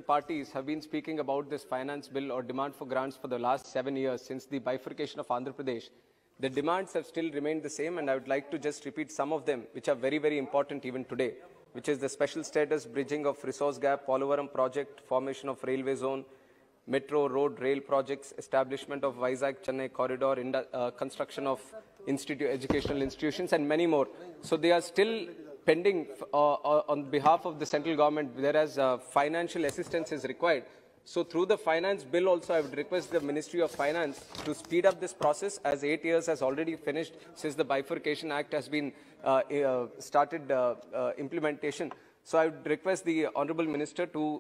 different parties have been speaking about this finance bill or demand for grants for the last 7 years since the bifurcation of Andhra Pradesh. The demands have still remained the same, and I would like to just repeat some of them, which are very, very important even today, which is the special status bridging of resource gap, Polavaram project, formation of railway zone, metro, road, rail projects, establishment of Vizag-Chennai corridor, construction of educational institutions, and many more. So they are still pending on behalf of the central government, whereas financial assistance is required. So through the finance bill also, I would request the Ministry of Finance to speed up this process, as 8 years has already finished since the Bifurcation Act has been started implementation. So I would request the Honorable Minister to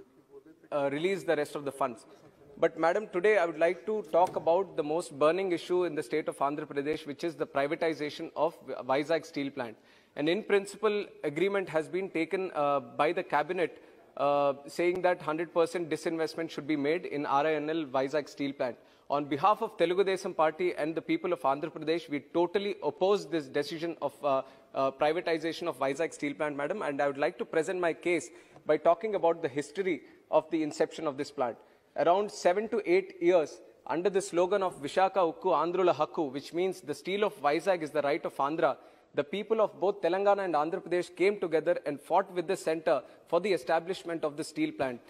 release the rest of the funds. But Madam, today I would like to talk about the most burning issue in the state of Andhra Pradesh, which is the privatization of Vizag Steel Plant. And in principle, agreement has been taken by the cabinet saying that 100% disinvestment should be made in RINL Vizag Steel Plant. On behalf of Telugu Desam Party and the people of Andhra Pradesh, we totally oppose this decision of privatization of Vizag Steel Plant, Madam. And I would like to present my case by talking about the history of the inception of this plant. Around 7 to 8 years, under the slogan of Vishaka Ukku Andhrula Hakku, which means the steel of Vizag is the right of Andhra, the people of both Telangana and Andhra Pradesh came together and fought with the center for the establishment of the steel plant.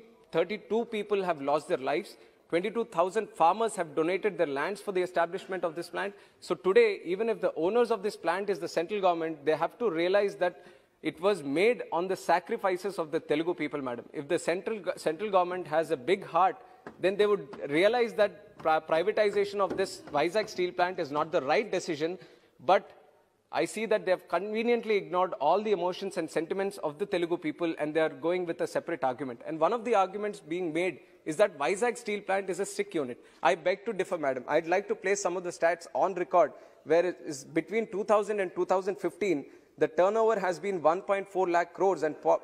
32 people have lost their lives. 22,000 farmers have donated their lands for the establishment of this plant. So today, even if the owners of this plant is the central government, they have to realize that it was made on the sacrifices of the Telugu people, Madam. If the central government has a big heart, then they would realize that privatization of this Vizag steel plant is not the right decision, but I see that they have conveniently ignored all the emotions and sentiments of the Telugu people, and they are going with a separate argument. And one of the arguments being made is that Vizag steel plant is a sick unit. I beg to differ, Madam. I'd like to place some of the stats on record, where it is between 2000 and 2015, the turnover has been 1.4 lakh crores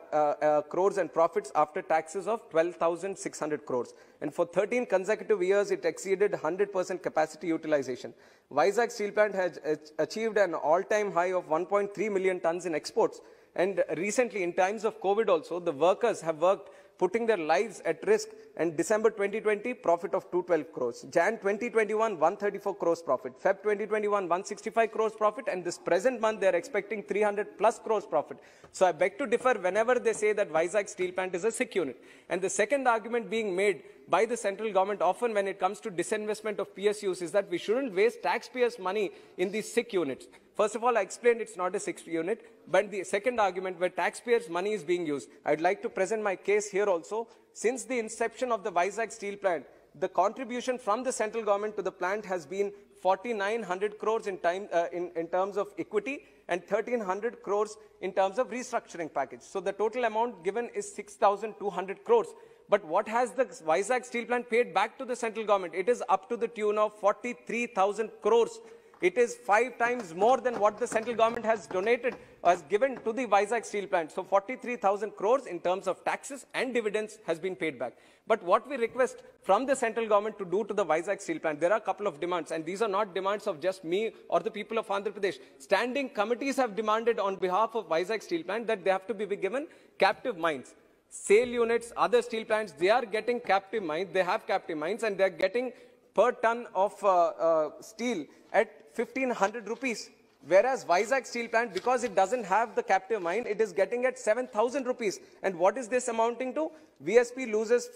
and profits after taxes of 12,600 crores. And for 13 consecutive years, it exceeded 100% capacity utilization. Vizag Steel Plant has achieved an all-time high of 1.3 million tons in exports. And recently, in times of COVID also, the workers have worked putting their lives at risk. And December 2020, profit of 212 crores. Jan 2021, 134 crores profit. Feb 2021, 165 crores profit. And this present month, they are expecting 300 plus crores profit. So I beg to differ whenever they say that Vizag Steel Plant is a sick unit. And the second argument being made by the central government often when it comes to disinvestment of PSUs is that we shouldn't waste taxpayers' money in these sick units. First of all, I explained it's not a sick unit, but the second argument where taxpayers' money is being used, I'd like to present my case here also. Since the inception of the Vizag Steel Plant, the contribution from the central government to the plant has been 4,900 crores in terms of equity and 1,300 crores in terms of restructuring package. So the total amount given is 6,200 crores. But what has the Vizag Steel Plant paid back to the central government? It is up to the tune of 43,000 crores. It is 5 times more than what the central government has donated, has given to the Vizag Steel Plant. So 43,000 crores in terms of taxes and dividends has been paid back. But what we request from the central government to do to the Vizag Steel Plant, there are a couple of demands, and these are not demands of just me or the people of Andhra Pradesh. Standing committees have demanded on behalf of Vizag Steel Plant that they have to be given captive mines. SAIL units, other steel plants, they are getting captive mines, they have captive mines, and they are getting per ton of steel at 1,500 rupees. Whereas Vizag Steel Plant, because it doesn't have the captive mine, it is getting at 7,000 rupees. And what is this amounting to? VSP loses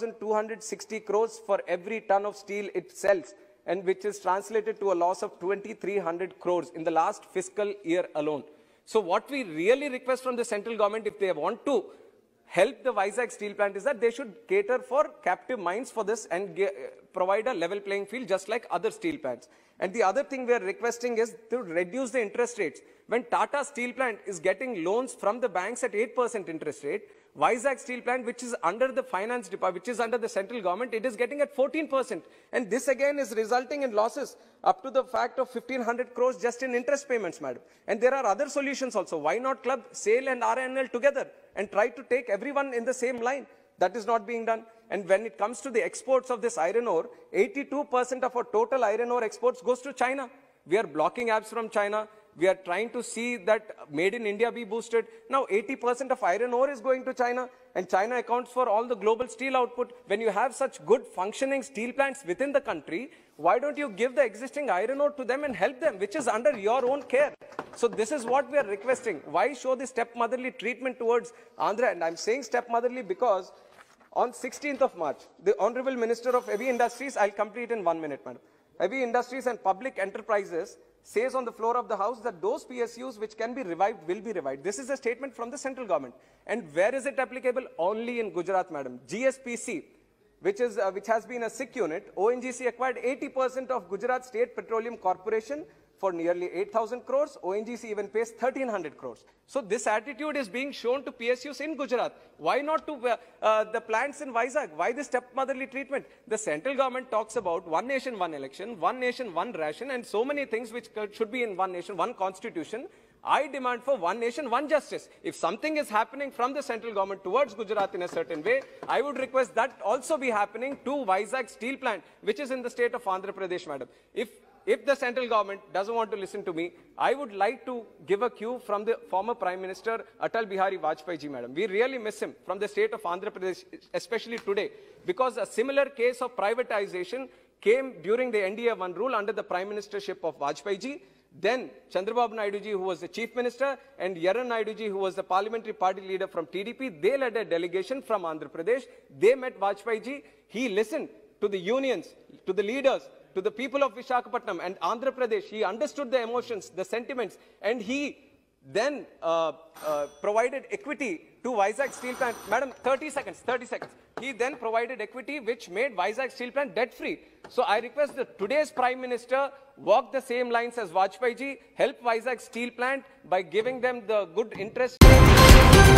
5,260 crores for every ton of steel it sells, and which is translated to a loss of 2,300 crores in the last fiscal year alone. So what we really request from the central government, if they want to help the Vizag Steel Plant, is that they should cater for captive mines for this and provide a level playing field just like other steel plants. And the other thing we are requesting is to reduce the interest rates. When Tata Steel Plant is getting loans from the banks at 8% interest rate, Vizag Steel Plant, which is under the finance department, which is under the central government, it is getting at 14%. And this again is resulting in losses up to the fact of 1,500 crores just in interest payments, madam. And there are other solutions also. Why not club SAIL and RINL together and try to take everyone in the same line? That is not being done. And when it comes to the exports of this iron ore, 82% of our total iron ore exports goes to China. We are blocking apps from China. We are trying to see that made in India be boosted. Now 80% of iron ore is going to China, and China accounts for all the global steel output. When you have such good functioning steel plants within the country, why don't you give the existing iron ore to them and help them, which is under your own care? So this is what we are requesting. Why show the stepmotherly treatment towards Andhra? And I'm saying stepmotherly because on 16th of March, the Honorable Minister of Heavy Industries, I'll complete in 1 minute, madam. Heavy Industries and Public Enterprises says on the floor of the House that those PSUs which can be revived will be revived. This is a statement from the central government. And where is it applicable? Only in Gujarat, madam. GSPC, which has been a SIC unit, ONGC acquired 80% of Gujarat State Petroleum Corporation for nearly 8,000 crores. ONGC even pays 1,300 crores. So this attitude is being shown to PSUs in Gujarat. Why not to the plants in Vizag? Why this stepmotherly treatment? The central government talks about one nation, one election, one nation, one ration, and so many things which should be in one nation, one constitution. I demand for one nation, one justice. If something is happening from the central government towards Gujarat in a certain way, I would request that also be happening to Vizag steel plant, which is in the state of Andhra Pradesh, madam. If the central government doesn't want to listen to me, I would like to give a cue from the former Prime Minister Atal Bihari Vajpayee ji, madam. We really miss him from the state of Andhra Pradesh, especially today, because a similar case of privatization came during the NDA-1 rule under the Prime Ministership of Vajpayee ji. Then Chandrababu Naidu ji, who was the Chief Minister, and Yaran Naidu ji, who was the parliamentary party leader from TDP, they led a delegation from Andhra Pradesh. They met Vajpayee ji. He listened to the unions, to the leaders, to the people of Visakhapatnam and Andhra Pradesh. He understood the emotions, the sentiments, and he then provided equity to Vizag Steel Plant. Madam, 30 seconds. He then provided equity which made Vizag Steel Plant debt-free. So I request that today's Prime Minister walk the same lines as Vajpayee ji, help Vizag Steel Plant by giving them the good interest.